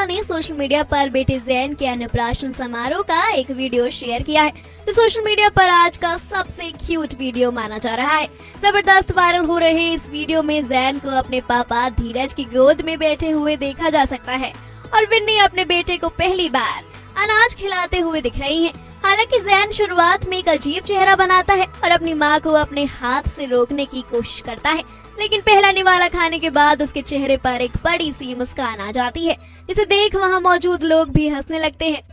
अरोड़ा ने social media पर बेटे जैन के अन्नप्राशन समारोह का एक वीडियो शेयर किया है, तो सोशल मीडिया पर आज का सबसे क्यूट वीडियो माना जा रहा है। जबरदस्त वायरल हो रहे इस वीडियो में जैन को अपने पापा धीरज की गोद में बैठे हुए देखा जा सकता है और विन्नी अपने बेटे को पहली बार अनाज खिलाते हुए दिख रही हैं। हालांकि जैन शुरुआत में एक अजीब चेहरा बनाता है और अपनी मां को अपने हाथ से रोकने की कोशिश करता है, लेकिन पहला निवाला खाने के बाद उसके चेहरे पर एक बड़ी सी मुस्कान आ जाती है, जिसे देख वहां मौजूद लोग भी हंसने लगते हैं।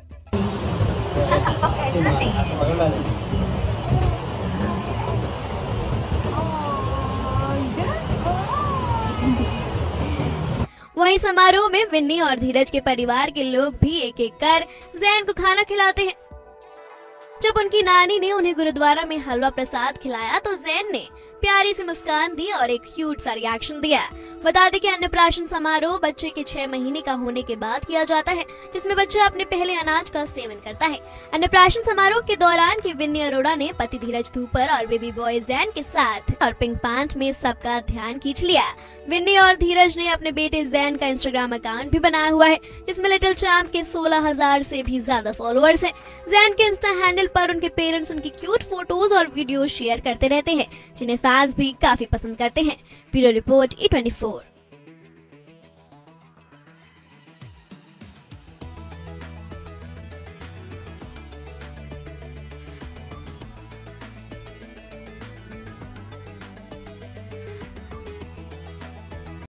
वहीं समारोह में विन्नी और धीरज के परिवार के लोग भी एक एक कर जैन को खाना खिलाते हैं। जब उनकी नानी ने उन्हें गुरुद्वारा में हलवा प्रसाद खिलाया तो जैन ने प्यारी सी मुस्कान दी और एक क्यूट सा रिएक्शन दिया। बता दें कि अन्नप्राशन समारोह बच्चे के 6 महीने का होने के बाद किया जाता है, जिसमें बच्चा अपने पहले अनाज का सेवन करता है। अन्नप्राशन समारोह के दौरान की विन्नी अरोड़ा ने पति धीरज थूपर और बेबी बॉय जैन के साथ और पिंक पैंट में सबका ध्यान खींच लिया। विन्नी और धीरज ने अपने बेटे जैन का इंस्टाग्राम अकाउंट भी बनाया हुआ है, जिसमें लिटिल चैंप के 16,000 से भी ज्यादा फॉलोअर्स हैं। जैन के इंस्टा हैंडल पर उनके पेरेंट्स उनकी क्यूट फोटोज और वीडियो शेयर करते रहते हैं, जिन्हें फैंस भी काफी पसंद करते हैं। Bureau report E24।